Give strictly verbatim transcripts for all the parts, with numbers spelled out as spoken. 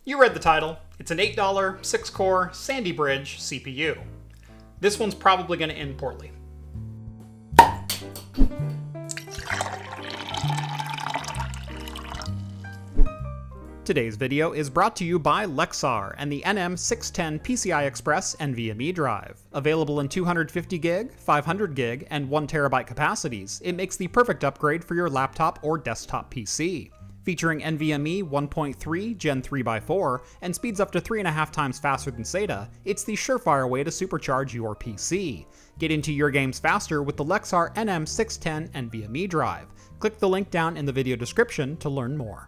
You read the title. It's an eight dollar, six core Sandy Bridge C P U. This one's probably going to end poorly. Today's video is brought to you by Lexar and the N M six ten P C I Express NVMe drive. Available in two hundred fifty gig, five hundred gig, and one terabyte capacities, it makes the perfect upgrade for your laptop or desktop P C. Featuring NVMe one point three Gen three by four and speeds up to three and a half times faster than SATA, it's the surefire way to supercharge your P C. Get into your games faster with the Lexar N M six ten NVMe drive. Click the link down in the video description to learn more.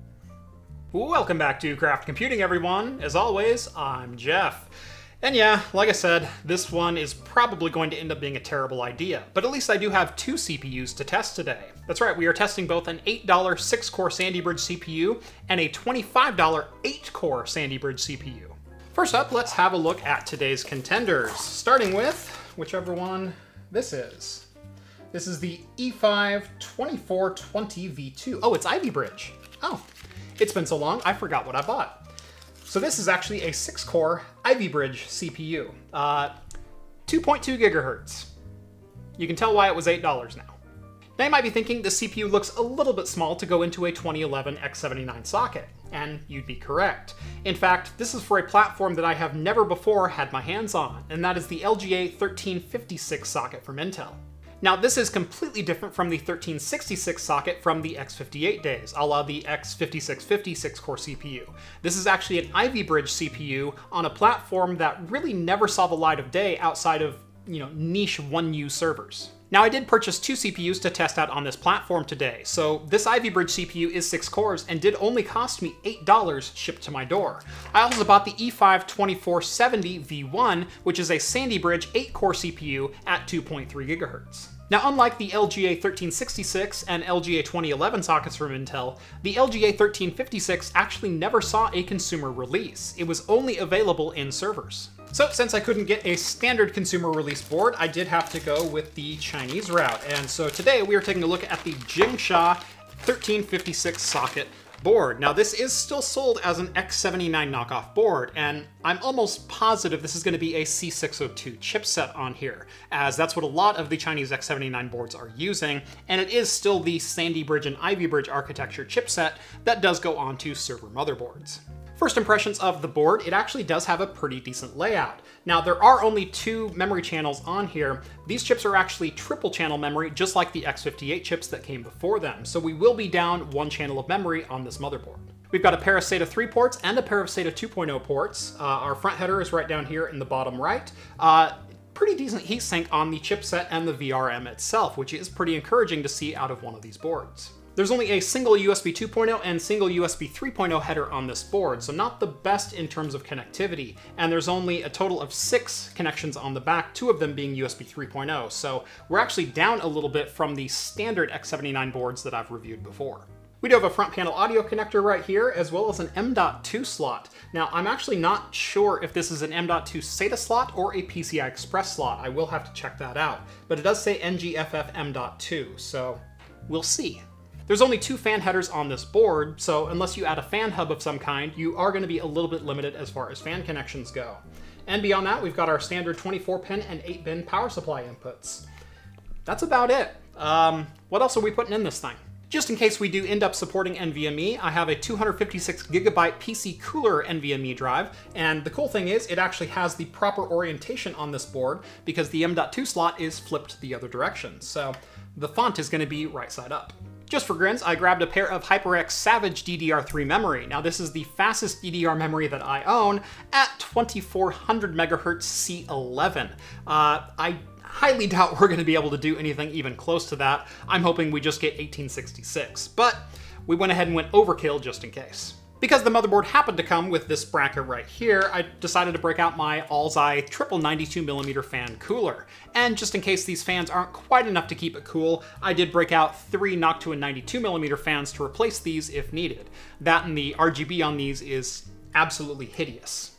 Welcome back to Craft Computing, everyone. As always, I'm Jeff. And yeah, like I said, this one is probably going to end up being a terrible idea, but at least I do have two C P Us to test today. That's right, we are testing both an eight dollar six core Sandy Bridge C P U and a twenty-five dollar eight core Sandy Bridge C P U. First up, let's have a look at today's contenders, starting with whichever one this is. This is the E five twenty-four twenty V two. Oh, it's Ivy Bridge. Oh. It's been so long, I forgot what I bought. So this is actually a six core Ivy Bridge C P U. Uh, two point two gigahertz. You can tell why it was eight dollars now. Now you might be thinking the C P U looks a little bit small to go into a twenty eleven X seventy-nine socket, and you'd be correct. In fact, this is for a platform that I have never before had my hands on, and that is the L G A thirteen fifty-six socket from Intel. Now, this is completely different from the thirteen sixty-six socket from the X fifty-eight days, a la the X fifty-six fifty six core C P U. This is actually an Ivy Bridge C P U on a platform that really never saw the light of day outside of, you know, niche one U servers. Now, I did purchase two C P Us to test out on this platform today, so this Ivy Bridge C P U is six cores and did only cost me eight dollars shipped to my door. I also bought the E five twenty-four seventy V one, which is a Sandy Bridge eight core C P U at two point three gigahertz. Now, unlike the L G A thirteen sixty-six and L G A twenty eleven sockets from Intel, the L G A thirteen fifty-six actually never saw a consumer release. It was only available in servers. So since I couldn't get a standard consumer release board, I did have to go with the Chinese route. And so today we are taking a look at the Jingsha thirteen fifty-six socket board. Now, this is still sold as an X seventy-nine knockoff board, and I'm almost positive this is going to be a C six oh two chipset on here, as that's what a lot of the Chinese X seventy-nine boards are using, and it is still the Sandy Bridge and Ivy Bridge architecture chipset that does go onto server motherboards. First impressions of the board, it actually does have a pretty decent layout. Now, there are only two memory channels on here. These chips are actually triple channel memory, just like the X fifty-eight chips that came before them, so we will be down one channel of memory on this motherboard. We've got a pair of SATA three ports and a pair of SATA two point oh ports. Uh, our front header is right down here in the bottom right. Uh, pretty decent heatsink on the chipset and the V R M itself, which is pretty encouraging to see out of one of these boards. There's only a single U S B two point oh and single U S B three point oh header on this board, so not the best in terms of connectivity. And there's only a total of six connections on the back, two of them being U S B three point oh. So we're actually down a little bit from the standard X seventy-nine boards that I've reviewed before. We do have a front panel audio connector right here, as well as an M dot two slot. Now, I'm actually not sure if this is an M dot two SATA slot or a P C I Express slot. I will have to check that out. But it does say N G F F M dot two, so we'll see. There's only two fan headers on this board, so unless you add a fan hub of some kind, you are going to be a little bit limited as far as fan connections go. And beyond that, we've got our standard twenty-four pin and eight pin power supply inputs. That's about it. Um, what else are we putting in this thing? Just in case we do end up supporting NVMe, I have a two hundred fifty-six gigabyte P C Cooler NVMe drive, and the cool thing is it actually has the proper orientation on this board because the M dot two slot is flipped the other direction, so the font is going to be right side up. Just for grins, I grabbed a pair of HyperX Savage D D R three memory. Now, this is the fastest D D R memory that I own at twenty-four hundred megahertz C eleven. Uh, I highly doubt we're going to be able to do anything even close to that. I'm hoping we just get eighteen sixty-six, but we went ahead and went overkill just in case. Because the motherboard happened to come with this bracket right here, I decided to break out my Alzi triple ninety-two millimeter fan cooler. And just in case these fans aren't quite enough to keep it cool, I did break out three Noctua ninety-two millimeter fans to replace these if needed. That and the R G B on these is absolutely hideous.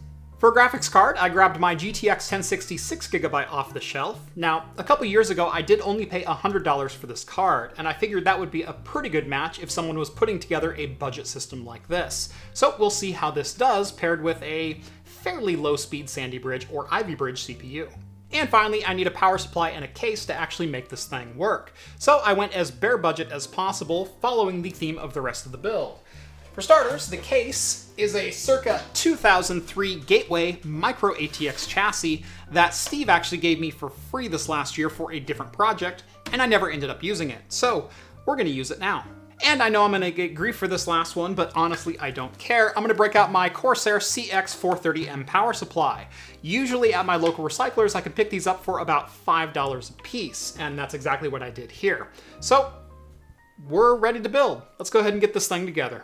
For a graphics card, I grabbed my G T X ten sixty six gigabyte off the shelf. Now, a couple years ago, I did only pay one hundred dollars for this card, and I figured that would be a pretty good match if someone was putting together a budget system like this. So we'll see how this does paired with a fairly low-speed Sandy Bridge or Ivy Bridge C P U. And finally, I need a power supply and a case to actually make this thing work. So I went as bare budget as possible, following the theme of the rest of the build. For starters, the case is a circa two thousand three Gateway Micro A T X chassis that Steve actually gave me for free this last year for a different project, and I never ended up using it. So we're gonna use it now. And I know I'm gonna get grief for this last one, but honestly, I don't care. I'm gonna break out my Corsair C X four thirty M power supply. Usually at my local recyclers, I can pick these up for about five dollars a piece, and that's exactly what I did here. So we're ready to build. Let's go ahead and get this thing together.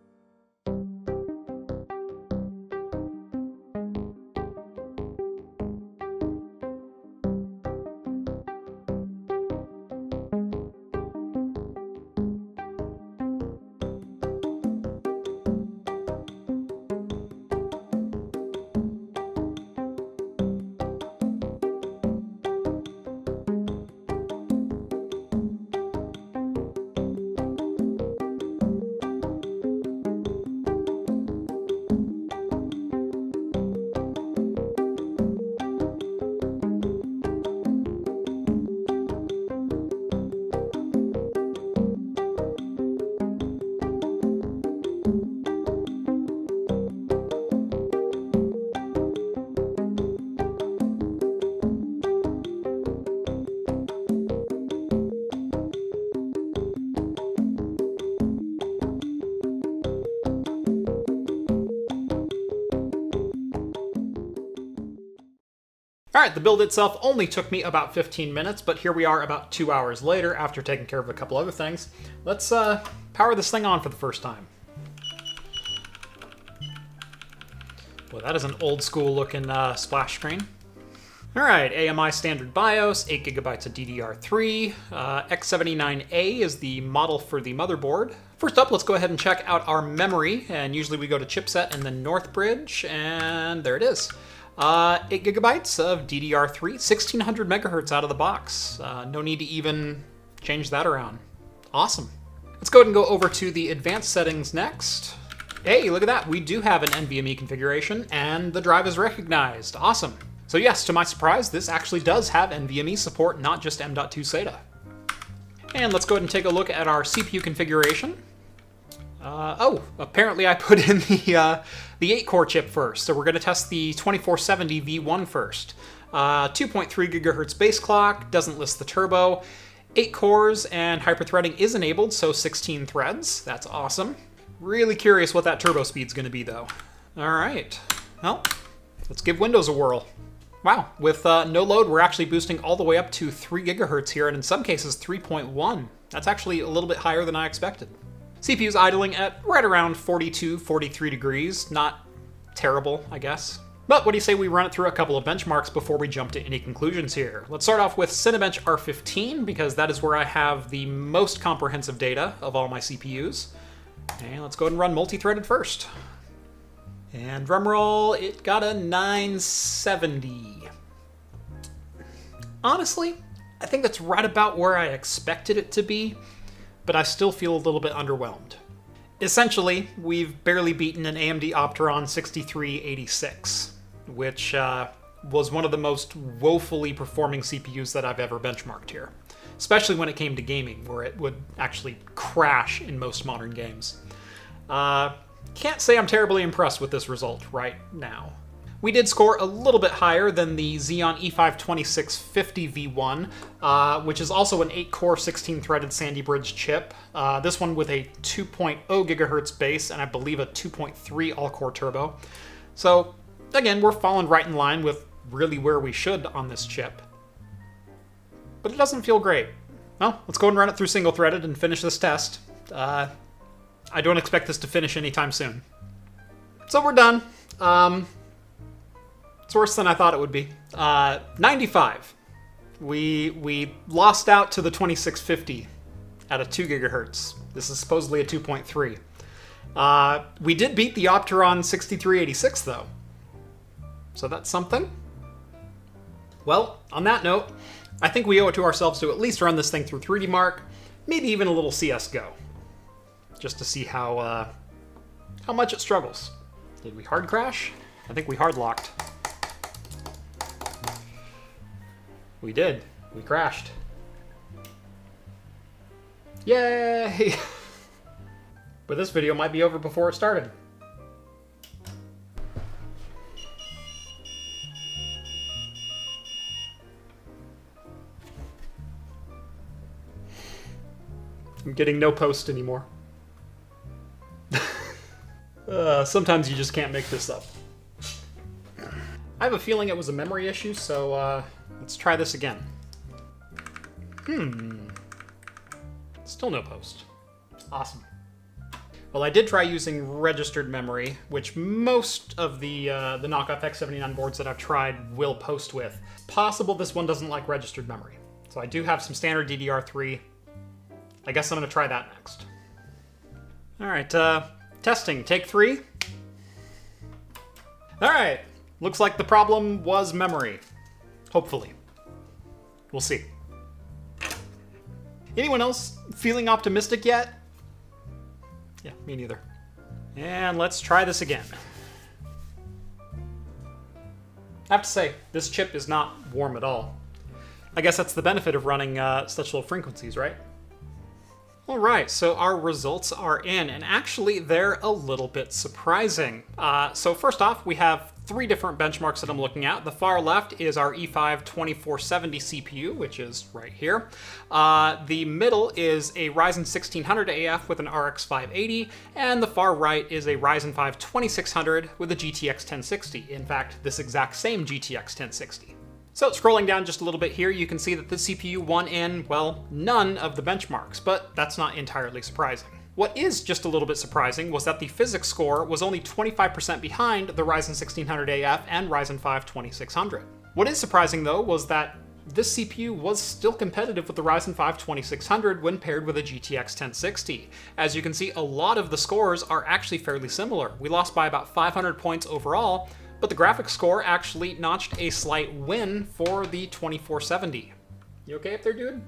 Alright, the build itself only took me about fifteen minutes, but here we are about two hours later after taking care of a couple other things. Let's uh, power this thing on for the first time. Boy, that is an old school looking uh, splash screen. Alright, A M I standard BIOS, eight gigabytes of D D R three, uh, X seventy-nine A is the model for the motherboard. First up, let's go ahead and check out our memory, and usually we go to chipset and then Northbridge, and there it is. Uh, eight gigabytes of D D R three, sixteen hundred megahertz out of the box. Uh, no need to even change that around. Awesome. Let's go ahead and go over to the advanced settings next. Hey, look at that. We do have an NVMe configuration, and the drive is recognized. Awesome. So yes, to my surprise, this actually does have NVMe support, not just M dot two SATA. And let's go ahead and take a look at our C P U configuration. Uh, oh, apparently I put in the uh, the eight core chip first, so we're going to test the twenty-four seventy V one first. Uh, two point three gigahertz base clock, doesn't list the turbo, eight cores, and hyperthreading is enabled, so sixteen threads. That's awesome. Really curious what that turbo speed's going to be, though. All right, well, let's give Windows a whirl. Wow, with uh, no load, we're actually boosting all the way up to three gigahertz here, and in some cases three point one. That's actually a little bit higher than I expected. C P U's idling at right around forty-two, forty-three degrees. Not terrible, I guess. But what do you say we run it through a couple of benchmarks before we jump to any conclusions here? Let's start off with Cinebench R fifteen, because that is where I have the most comprehensive data of all my C P Us. And let's go ahead and run multi-threaded first. And drumroll, it got a nine seventy. Honestly, I think that's right about where I expected it to be, but I still feel a little bit underwhelmed. Essentially, we've barely beaten an A M D Opteron sixty-three eighty-six, which uh, was one of the most woefully performing C P Us that I've ever benchmarked here, especially when it came to gaming, where it would actually crash in most modern games. Uh, can't say I'm terribly impressed with this result right now. We did score a little bit higher than the Xeon E five twenty-six fifty V one, uh, which is also an eight core, sixteen threaded Sandy Bridge chip. Uh, this one with a two point oh gigahertz base and I believe a two point three all-core turbo. So again, we're falling right in line with really where we should on this chip. But it doesn't feel great. Well, let's go and run it through single-threaded and finish this test. Uh, I don't expect this to finish anytime soon. So we're done. Um, It's worse than I thought it would be. Uh, ninety-five. We we lost out to the twenty-six fifty at a two gigahertz. This is supposedly a two point three. Uh, we did beat the Opteron sixty-three eighty-six though. so that's something. Well, on that note, I think we owe it to ourselves to at least run this thing through three D Mark, maybe even a little C S G O, just to see how uh, how much it struggles. Did we hard crash? I think we hard locked. We did. We crashed. Yay! But this video might be over before it started. I'm getting no post anymore. uh, sometimes you just can't make this up. I have a feeling it was a memory issue, so uh, let's try this again. Hmm. Still no post. Awesome. Well, I did try using registered memory, which most of the uh, the knockoff X seventy-nine boards that I've tried will post with. Possible this one doesn't like registered memory. So I do have some standard D D R three. I guess I'm gonna try that next. All right, uh, testing, take three. All right, looks like the problem was memory. Hopefully. We'll see. Anyone else feeling optimistic yet? Yeah, me neither. And let's try this again. I have to say, this chip is not warm at all. I guess that's the benefit of running uh, such low frequencies, right? All right, so our results are in, and actually they're a little bit surprising. Uh, so first off, we have three different benchmarks that I'm looking at. The far left is our E five twenty-four seventy C P U, which is right here. Uh, the middle is a Ryzen sixteen hundred A F with an R X five eighty, and the far right is a Ryzen five twenty-six hundred with a G T X ten sixty. In fact, this exact same G T X ten sixty. So scrolling down just a little bit here, you can see that the C P U won in, well, none of the benchmarks, but that's not entirely surprising. What is just a little bit surprising was that the physics score was only twenty-five percent behind the Ryzen sixteen hundred A F and Ryzen five twenty-six hundred. What is surprising though was that this C P U was still competitive with the Ryzen five twenty-six hundred when paired with a G T X ten sixty. As you can see, a lot of the scores are actually fairly similar. We lost by about five hundred points overall, but the graphics score actually notched a slight win for the twenty-four seventy. You okay up there, dude?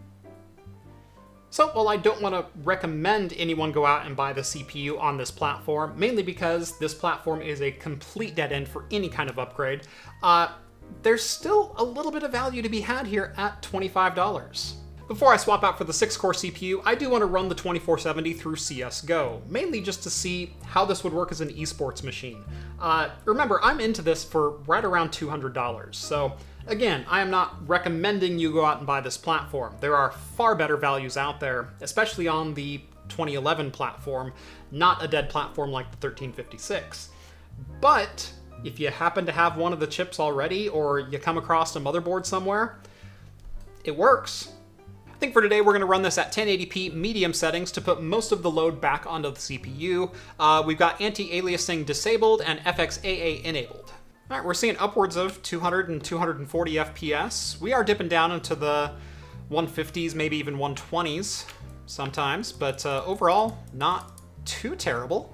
So, while I don't want to recommend anyone go out and buy the C P U on this platform, mainly because this platform is a complete dead end for any kind of upgrade, uh, there's still a little bit of value to be had here at twenty-five dollars. Before I swap out for the six core C P U, I do want to run the twenty-four seventy through C S G O, mainly just to see how this would work as an esports machine. Uh, remember, I'm into this for right around two hundred dollars, so again, I am not recommending you go out and buy this platform. There are far better values out there, especially on the twenty eleven platform, not a dead platform like the thirteen fifty-six. But if you happen to have one of the chips already, or you come across a motherboard somewhere, it works. I think for today we're going to run this at ten eighty p medium settings to put most of the load back onto the C P U. Uh, we've got anti-aliasing disabled and F X A A enabled. All right, we're seeing upwards of two hundred and two forty F P S. We are dipping down into the one fifties, maybe even one twenties sometimes, but uh, overall, not too terrible.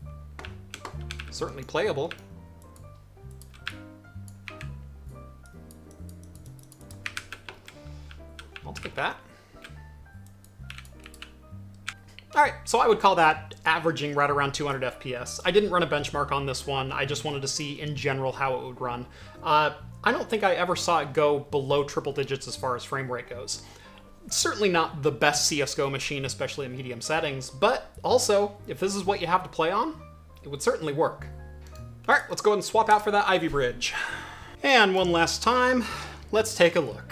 Certainly playable. I'll take that. All right, so I would call that averaging right around two hundred F P S. I didn't run a benchmark on this one. I just wanted to see in general how it would run. Uh, I don't think I ever saw it go below triple digits as far as frame rate goes. It's certainly not the best C S G O machine, especially in medium settings, but also, if this is what you have to play on, it would certainly work. All right, let's go ahead and swap out for that Ivy Bridge. And one last time, let's take a look.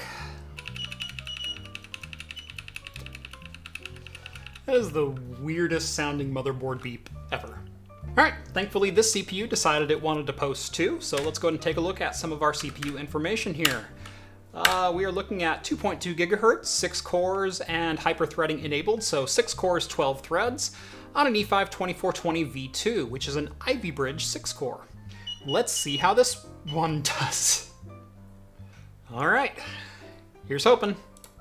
That is the weirdest sounding motherboard beep ever. All right, thankfully this C P U decided it wanted to post too, so let's go ahead and take a look at some of our C P U information here. Uh, we are looking at two point two gigahertz, six cores, and hyper-threading enabled, so six cores, twelve threads, on an E five twenty-four twenty V two, which is an Ivy Bridge six core. Let's see how this one does. All right, here's hoping.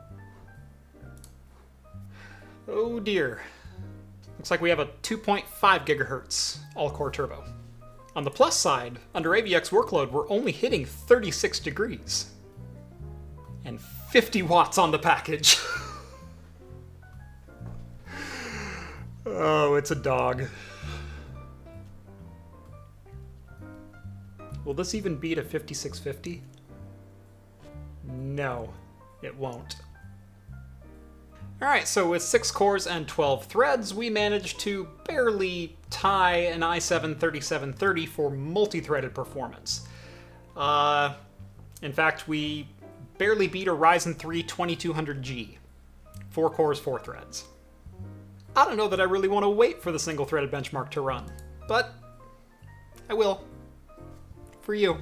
Oh dear. Looks like we have a two point five gigahertz all-core turbo. On the plus side, under A V X workload, we're only hitting thirty-six degrees. And fifty watts on the package. Oh, it's a dog. Will this even beat a fifty-six fifty? No, it won't. Alright, so with six cores and twelve threads, we managed to barely tie an i seven thirty-seven thirty for multi-threaded performance. Uh, in fact, we barely beat a Ryzen three twenty-two hundred G. Four cores, four threads. I don't know that I really want to wait for the single-threaded benchmark to run, but I will. For you.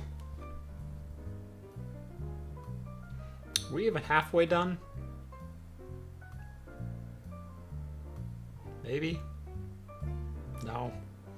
Are we even halfway done? Maybe? No.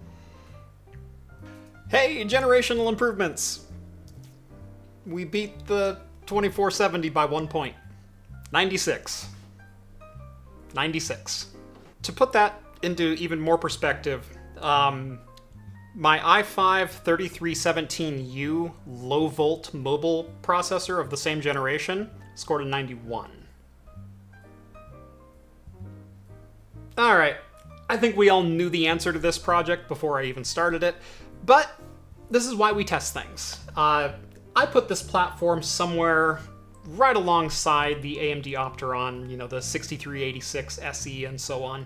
Hey, generational improvements! We beat the twenty-four seventy by one point. ninety-six. ninety-six. To put that into even more perspective, um, my i five thirty-three seventeen U low-volt mobile processor of the same generation scored a ninety-one. Alright, I think we all knew the answer to this project before I even started it, but this is why we test things. Uh, I put this platform somewhere right alongside the A M D Opteron, you know, the sixty-three eighty-six S E and so on.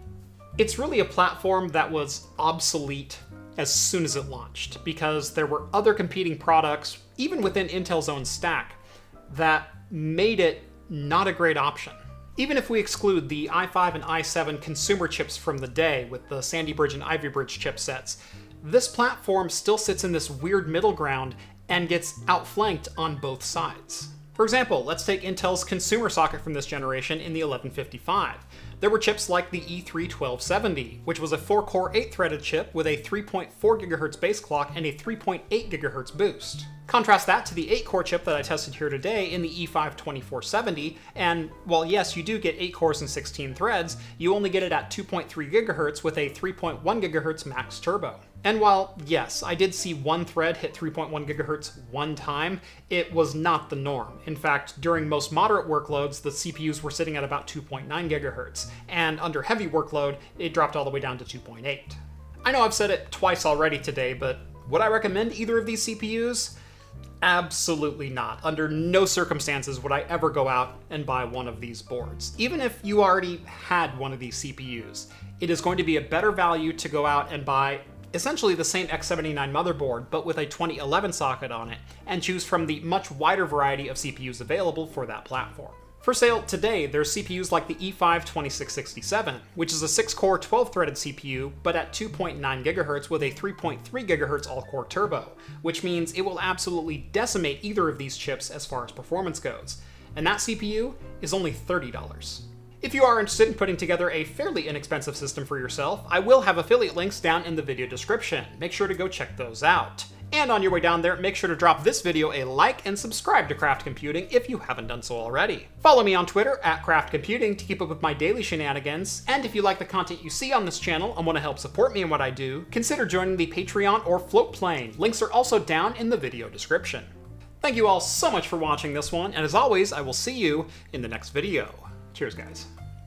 It's really a platform that was obsolete as soon as it launched, because there were other competing products, even within Intel's own stack, that made it not a great option. Even if we exclude the i five and i seven consumer chips from the day with the Sandy Bridge and Ivy Bridge chipsets, this platform still sits in this weird middle ground and gets outflanked on both sides. For example, let's take Intel's consumer socket from this generation in the eleven fifty-five. There were chips like the E three twelve seventy, which was a four core, eight threaded chip with a three point four gigahertz base clock and a three point eight gigahertz boost. Contrast that to the eight core chip that I tested here today in the E five twenty-four seventy, and while yes, you do get eight cores and sixteen threads, you only get it at two point three gigahertz with a three point one gigahertz max turbo. And while, yes, I did see one thread hit three point one gigahertz one time, it was not the norm. In fact, during most moderate workloads, the C P Us were sitting at about two point nine gigahertz, and under heavy workload, it dropped all the way down to two point eight. I know I've said it twice already today, but would I recommend either of these C P Us? Absolutely not. Under no circumstances would I ever go out and buy one of these boards. Even if you already had one of these C P Us, it is going to be a better value to go out and buy essentially the same X seventy-nine motherboard, but with a twenty eleven socket on it, and choose from the much wider variety of C P Us available for that platform. For sale today, there's C P Us like the E five twenty-six sixty-seven, which is a six core, twelve threaded C P U, but at two point nine gigahertz with a three point three gigahertz all-core turbo, which means it will absolutely decimate either of these chips as far as performance goes. And that C P U is only thirty dollars. If you are interested in putting together a fairly inexpensive system for yourself, I will have affiliate links down in the video description. Make sure to go check those out. And on your way down there, make sure to drop this video a like and subscribe to Craft Computing if you haven't done so already. Follow me on Twitter at Craft Computing to keep up with my daily shenanigans, and if you like the content you see on this channel and want to help support me in what I do, consider joining the Patreon or Float Plane. Links are also down in the video description. Thank you all so much for watching this one, and as always, I will see you in the next video. Cheers, guys.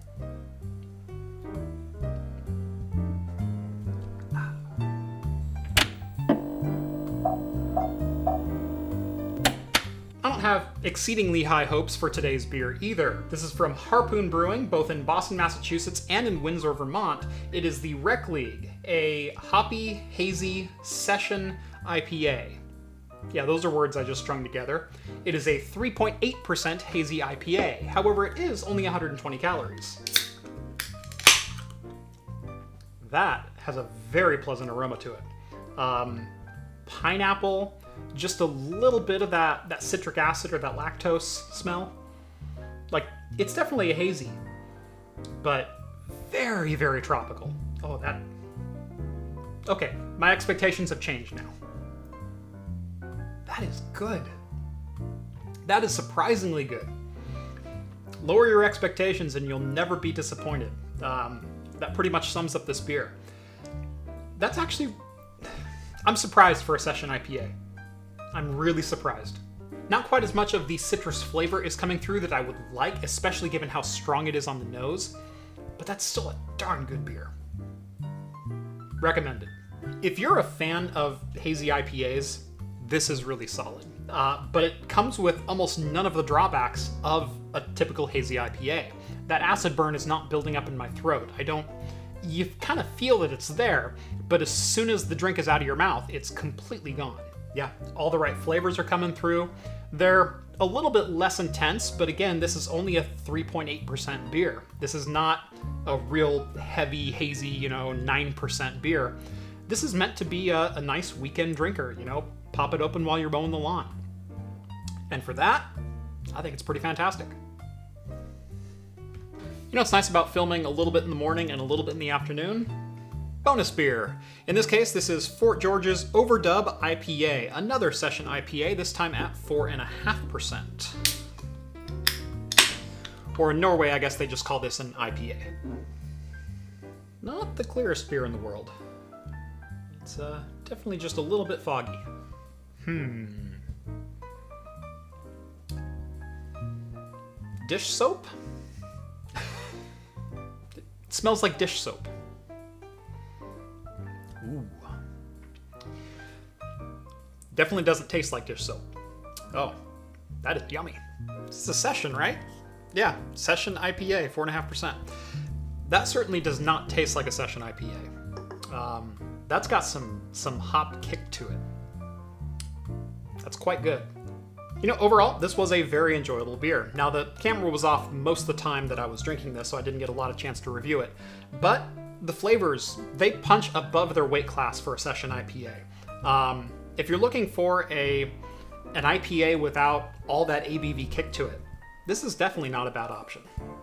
I don't have exceedingly high hopes for today's beer either. This is from Harpoon Brewing, both in Boston, Massachusetts and in Windsor, Vermont. It is the Rec League, a hoppy, hazy Session I P A. Yeah, those are words I just strung together. It is a three point eight percent hazy I P A. However, it is only one hundred twenty calories. That has a very pleasant aroma to it. Um, pineapple, just a little bit of that, that citric acid or that lactose smell. Like, it's definitely a hazy, but very, very tropical. Oh, that... Okay, my expectations have changed now. That is good. That is surprisingly good. Lower your expectations and you'll never be disappointed. Um, that pretty much sums up this beer. That's actually... I'm surprised for a Session I P A. I'm really surprised. Not quite as much of the citrus flavor is coming through that I would like, especially given how strong it is on the nose, but that's still a darn good beer. Recommended. If you're a fan of hazy I P As, this is really solid. Uh, but it comes with almost none of the drawbacks of a typical hazy I P A. That acid burn is not building up in my throat. I don't... You kind of feel that it's there, but as soon as the drink is out of your mouth, it's completely gone. Yeah, all the right flavors are coming through. They're a little bit less intense, but again, this is only a three point eight percent beer. This is not a real heavy, hazy, you know, nine percent beer. This is meant to be a, a nice weekend drinker, you know, pop it open while you're mowing the lawn. And for that, I think it's pretty fantastic. You know what's nice about filming a little bit in the morning and a little bit in the afternoon? Bonus beer. In this case, this is Fort George's Overdub I P A, another Session I P A, this time at four point five percent. Or in Norway, I guess they just call this an I P A. Not the clearest beer in the world. It's uh, definitely just a little bit foggy. Hmm. Dish soap? It smells like dish soap. Ooh. Definitely doesn't taste like dish soap. Oh, that is yummy. This is a Session, right? Yeah, Session I P A, four point five percent. That certainly does not taste like a Session I P A. Um, that's got some, some hop kick to it. That's quite good. You know, overall, this was a very enjoyable beer. Now, the camera was off most of the time that I was drinking this, so I didn't get a lot of chance to review it. But the flavors, they punch above their weight class for a Session I P A. Um, if you're looking for a an I P A without all that A B V kick to it, this is definitely not a bad option.